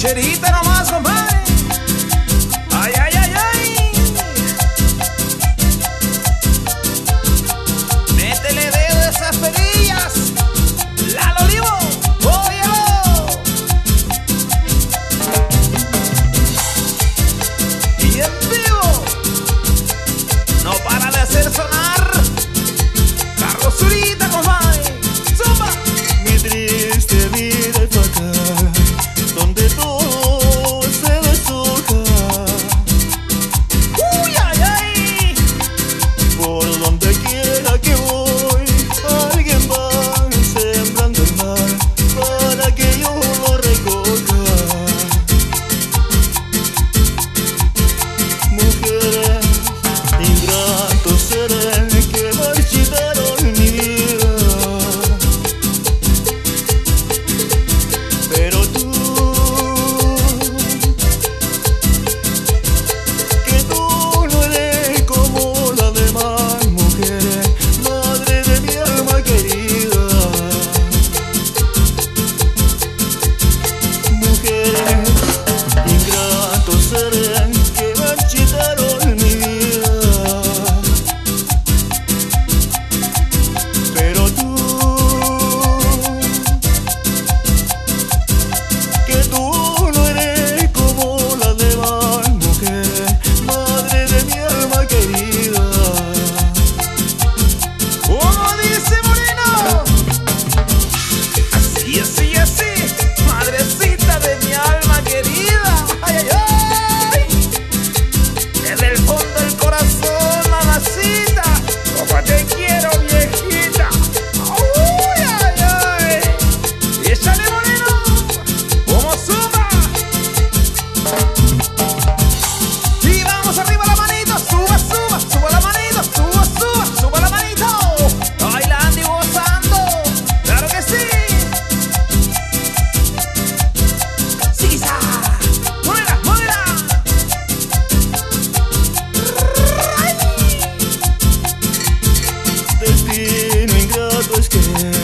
rancherita nomás, compadre. Ay, ay, ay, ay. Métele dedo de esas perillas. Lalo Olivo, óyelo. Y en vivo, no para de hacer sonar Carlos Zurita, compadre. Zumba. Mi triste vida es fatal, donde todo se deshoja. Uy, ay, ay. Por donde quiera que voy, alguien va sembrando el mal para que yo lo recoja. Mujeres, ingratos serán que marchitaron mi vida. Pero tú, que tú no eres como las demás mujeres, madre de mi alma querida. Mujeres, ingratos serán que marchitaron mi vida. Pero tú, que tú no eres como las demás mujeres, madre de mi alma querida. ¿Cómo dice Moreno? Así, así, así, madrecita de mi alma querida. Ay, ay, ay. Desde el fondo del corazón, mamacita, como te quiero, viejita. Uy, ay, ay. Y échale, Moreno, como suma. Y vamos arriba la manito, suba, suba, suba la manito, suba, suba, suba la manito. Bailando y gozando, claro que sí. Sisa, muévela, muévela. Destino ingrato es que